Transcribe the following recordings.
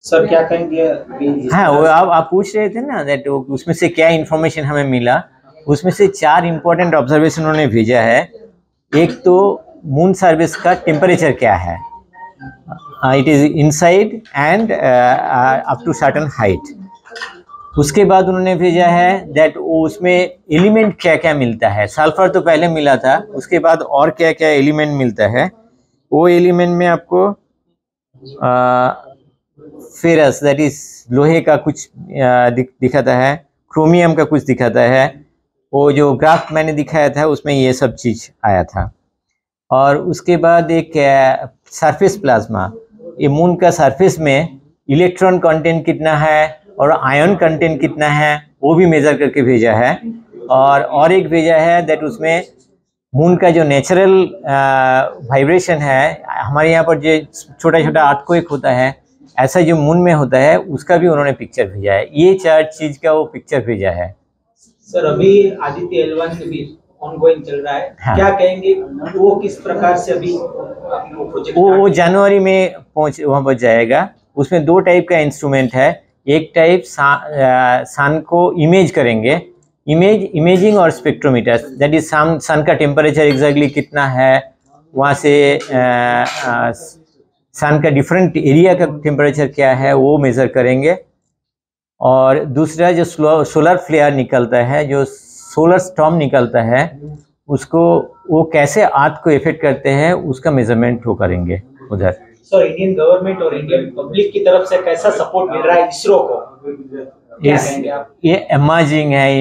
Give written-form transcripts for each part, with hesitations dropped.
Sir क्या कहेंगे? हाँ, वो आप पूछ रहे थे ना दैट उसमें से क्या इंफॉर्मेशन हमें मिला। उसमें से 4 इंपॉर्टेंट ऑब्जर्वेशन उन्होंने भेजा है। एक तो मून सरफेस का टेम्परेचर क्या है, it is inside and up to certain height. उसके बाद उन्होंने भेजा है दैट उसमें एलिमेंट क्या क्या मिलता है। सल्फर तो पहले मिला था, उसके बाद और क्या क्या एलिमेंट मिलता है। वो एलिमेंट में आपको फेरस दैट इज लोहे का कुछ दिखाता है, क्रोमियम का कुछ दिखाता है। वो जो ग्राफ मैंने दिखाया था उसमें ये सब चीज आया था। और उसके बाद एक सरफेस प्लाज्मा, ये मून का सरफेस में इलेक्ट्रॉन कंटेंट कितना है और आयन कंटेंट कितना है वो भी मेजर करके भेजा है। और एक भेजा है दैट उसमें मून का जो नेचुरल वाइब्रेशन है, हमारे यहाँ पर जो छोटा छोटा अर्थक्वेक होता है ऐसा जो मून में होता है उसका भी उन्होंने पिक्चर भेजा है। ये 4 चीज का वो पिक्चर भेजा है। सर अभी आदित्य L1 के भी ऑनगोइंग चल रहा है। हाँ। क्या कहेंगे वो किस प्रकार से अभी प्रोजेक्ट वो जनवरी में वहाँ पर जाएगा। उसमें 2 टाइप का इंस्ट्रूमेंट है। एक टाइप सन को इमेज करेंगे, इमेजिंग और स्पेक्ट्रोमीटर, दैट इज सन का टेम्परेचर एग्जैक्टली कितना है, वहाँ से सन का डिफरेंट एरिया का टेम्परेचर क्या है वो मेज़र करेंगे। और दूसरा जो सोलर फ्लेयर निकलता है, जो सोलर स्टॉर्म निकलता है, उसको वो कैसे अर्थ को इफेक्ट करते हैं उसका मेजरमेंट वो करेंगे उधर। सर इंडियन गवर्नमेंट और इंडियन पब्लिक की तरफ से कैसा सपोर्ट मिल रहा है इसरो को? ये इमर्जिंग है।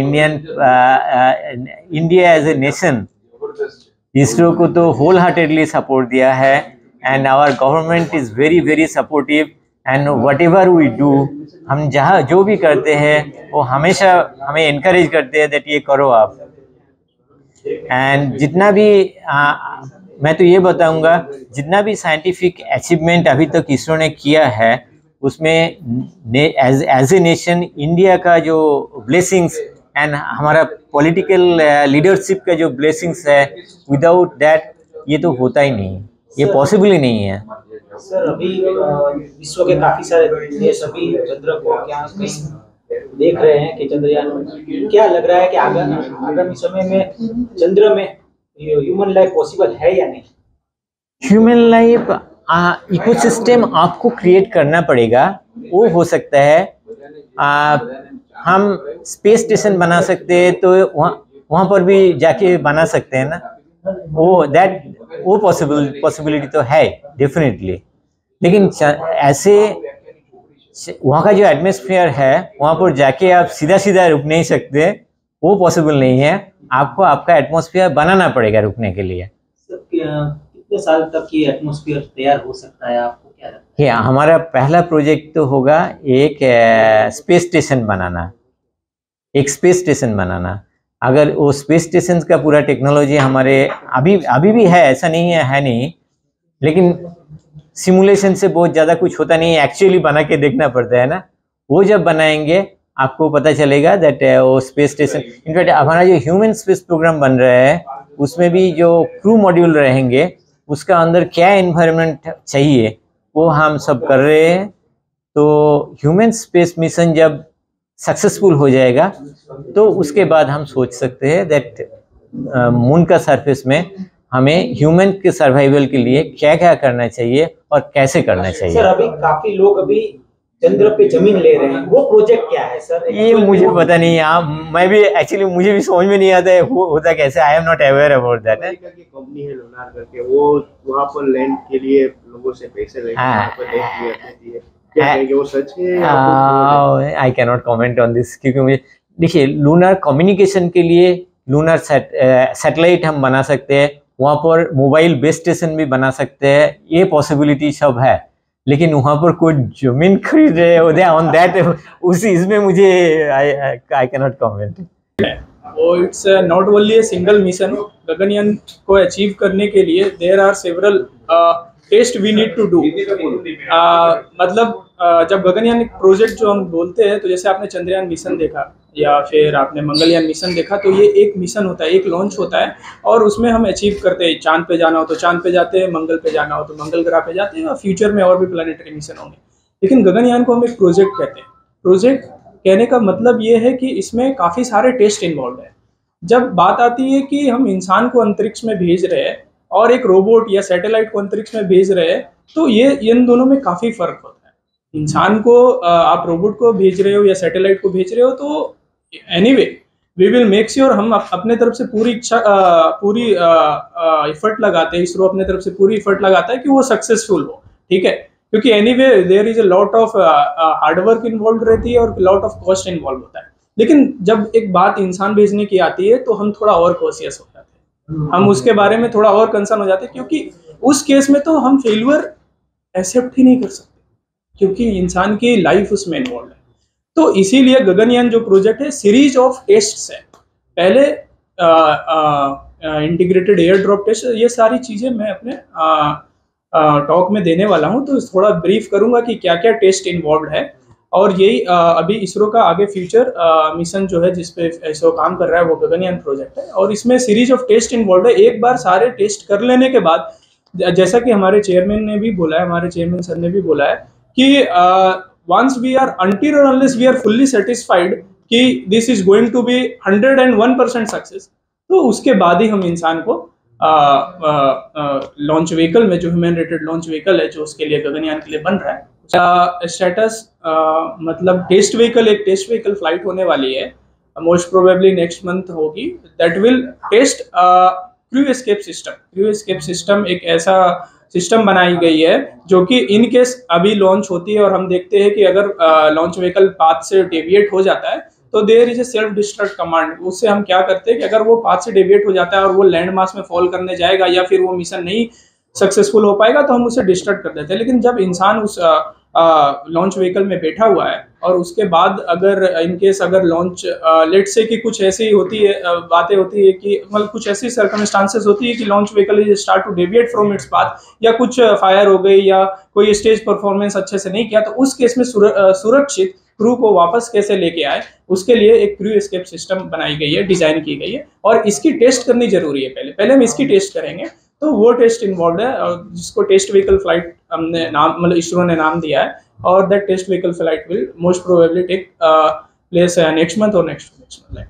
India as a nation ISRO को तो होल हार्टेडली सपोर्ट दिया है and our government is very very supportive and whatever we do, हम जहाँ जो भी करते हैं वो हमेशा हमें इनकरेज करते हैं दैट ये करो आप। एंड जितना भी मैं तो ये बताऊंगा, जितना भी साइंटिफिक अचीवमेंट अभी तक इसरो ने किया है उसमें एज ए नेशन इंडिया का जो ब्लेसिंग्स एंड हमारा पॉलिटिकल लीडरशिप का जो ब्लेसिंग्स है, विदाउट दैट ये तो होता ही नहीं, ये पॉसिबल ही नहीं है। सर अभी विश्व के काफी सारे देश अभी चंद्र को देख रहे हैं कि चंद्रयान, क्या लग रहा है कि आगामी समय में चंद्र में ह्यूमन लाइफ पॉसिबल है या नहीं? ह्यूमन लाइफ इकोसिस्टम आपको क्रिएट करना पड़ेगा। वो हो सकता है हम स्पेस स्टेशन बना सकते हैं तो वहाँ पर भी जाके बना सकते हैं ना, वो पॉसिबिलिटी तो है डेफिनेटली। लेकिन ऐसे वहाँ का जो एटमॉस्फेयर है वहाँ पर जाके आप सीधा सीधा रुक नहीं सकते, वो पॉसिबल नहीं है। आपको आपका एटमॉस्फेयर बनाना पड़ेगा रुकने के लिए। कितने साल तक ये एटमॉस्फेयर तैयार हो सकता है, आपको क्या लगता है? हमारा पहला प्रोजेक्ट तो होगा एक स्पेस स्टेशन बनाना, एक स्पेस स्टेशन बनाना। अगर वो स्पेस स्टेशन का पूरा टेक्नोलॉजी हमारे अभी भी है, ऐसा नहीं है नहीं, लेकिन सिमुलेशन से बहुत ज़्यादा कुछ होता नहीं है, एक्चुअली बना के देखना पड़ता है ना। वो जब बनाएंगे आपको पता चलेगा दैट वो स्पेस स्टेशन, इनफैक्ट हमारा जो ह्यूमन स्पेस प्रोग्राम बन रहा है उसमें भी जो क्रू मॉड्यूल रहेंगे उसका अंदर क्या एनवायरनमेंट चाहिए वो हम सब कर रहे हैं। तो ह्यूमन स्पेस मिशन जब सक्सेसफुल हो जाएगा तो उसके बाद हम सोच सकते हैं दैट मून का सरफेस में हमें ह्यूमन के सर्वाइवल के लिए क्या क्या करना चाहिए और कैसे करना चाहिए। सर अभी काफी लोग अभी चंद्र पे जमीन ले रहे हैं, वो प्रोजेक्ट क्या है सर? ये मुझे पता नहीं है, मैं भी एक्चुअली मुझे भी समझ में नहीं आता है वो होता कैसे। I am not aware about that. Company है लूनार करके, वो वहाँ पर लैंड के लिए लोगों से पैसे लेके वो सच है? I can not comment on this, क्योंकि मुझे देखिए लूनर कम्युनिकेशन के लिए लूनर सैटेलाइट हम बना सकते हैं, वहाँ पर मोबाइल बेस स्टेशन भी बना सकते हैं, ये पॉसिबिलिटी सब है। लेकिन वहाँ पर कोई जमीन खरीद रहे हो ऑन दैट, उसी इसमें मुझे आई कैन नॉट कमेंट। वो it's not only a single mission. Gaganyaan को अचीव करने के लिए there are several test we need to do. मतलब जब गगनयान प्रोजेक्ट जो हम बोलते हैं, तो जैसे आपने चंद्रयान मिशन देखा या फिर आपने मंगलयान मिशन देखा, तो ये एक मिशन होता है, एक लॉन्च होता है और उसमें हम अचीव करते हैं। चांद पे जाना हो तो चांद पे जाते हैं, मंगल पे जाना हो तो मंगल ग्रह पे जाते हैं, और फ्यूचर में और भी प्लानिटरी मिशन होंगे। लेकिन गगनयान को हम एक प्रोजेक्ट कहते हैं। प्रोजेक्ट कहने का मतलब ये है कि इसमें काफ़ी सारे टेस्ट इन्वॉल्व है। जब बात आती है कि हम इंसान को अंतरिक्ष में भेज रहे हैं और एक रोबोट या सैटेलाइट को अंतरिक्ष में भेज रहे हैं, तो ये इन दोनों में काफ़ी फर्क होता है। इंसान को आप रोबोट को भेज रहे हो या सैटेलाइट को भेज रहे हो, तो anyway we will make sure हम अपने तरफ से पूरी इफर्ट लगाते हैं, इसरो अपने तरफ से पूरी इफर्ट लगाता है कि वो सक्सेसफुल हो, ठीक है। क्योंकि anyway there is a lot of hard work involve रहती है और लॉट ऑफ कॉस्ट इन्वॉल्व होता है। लेकिन जब एक बात इंसान भेजने की आती है तो हम थोड़ा और कॉशियस हो जाते हैं, हम उसके बारे में थोड़ा और कंसर्न हो जाते हैं, क्योंकि उस केस में तो हम फेल्यूर एक्सेप्ट ही नहीं कर सकते, क्योंकि इंसान की लाइफ उसमें इन्वॉल्व है। तो इसीलिए गगनयान जो प्रोजेक्ट है, सीरीज ऑफ टेस्ट्स है। पहले इंटीग्रेटेड एयर ड्रॉप टेस्ट, ये सारी चीज़ें मैं अपने टॉक में देने वाला हूँ, तो थोड़ा ब्रीफ करूंगा कि क्या क्या टेस्ट इन्वॉल्व है। और यही अभी इसरो का आगे फ्यूचर मिशन जो है जिसपे इसरो काम कर रहा है वो गगनयान प्रोजेक्ट है, और इसमें सीरीज ऑफ टेस्ट इन्वॉल्व है। एक बार सारे टेस्ट कर लेने के बाद, जैसा कि हमारे चेयरमैन ने भी बोला है, हमारे चेयरमैन सर ने भी बोला है कि once we are until or unless we are fully satisfied कि this is going to be 101% success, तो उसके बाद ही हम इंसान को लॉन्च व्हीकल में, जो ह्यूमन रेटेड लॉन्च व्हीकल है जो उसके लिए गगनयान के लिए बन रहा है, स्टेटस मतलब टेस्ट व्हीकल, एक टेस्ट व्हीकल फ्लाइट होने वाली है, मोस्ट प्रोबेबली नेक्स्ट मंथ होगी, that will test crew escape system. Crew escape system एक ऐसा सिस्टम बनाई गई है जो कि इन केस अभी लॉन्च होती है और हम देखते हैं कि अगर लॉन्च व्हीकल पाथ से डेविएट हो जाता है तो there is a self destruct command. उससे हम क्या करते हैं कि अगर वो पाथ से डेविएट हो जाता है और वो लैंड मास में फॉल करने जाएगा या फिर वो मिशन नहीं सक्सेसफुल हो पाएगा तो हम उसे डिस्ट्रक्ट कर देते हैं। लेकिन जब इंसान उस लॉन्च व्हीकल में बैठा हुआ है और उसके बाद अगर इन केस अगर लॉन्च लेट से कि कुछ ऐसी होती है बातें होती है कि मतलब कुछ ऐसी सर्कमस्टांसेस होती है कि launch vehicle is start to deviate from its path, या कुछ फायर हो गई या कोई स्टेज परफॉर्मेंस अच्छे से नहीं किया, तो उस केस में सुरक्षित क्रू को वापस कैसे लेके आए उसके लिए एक क्रू एस्केप सिस्टम बनाई गई है, डिजाइन की गई है, और इसकी टेस्ट करनी जरूरी है। पहले हम इसकी टेस्ट करेंगे, तो वो टेस्ट इन्वॉल्व है जिसको टेस्ट व्हीकल फ्लाइट हमने नाम, मतलब इसरो ने नाम दिया है, और that test vehicle flight will most probably take place next month और नेक्स्ट मंथ।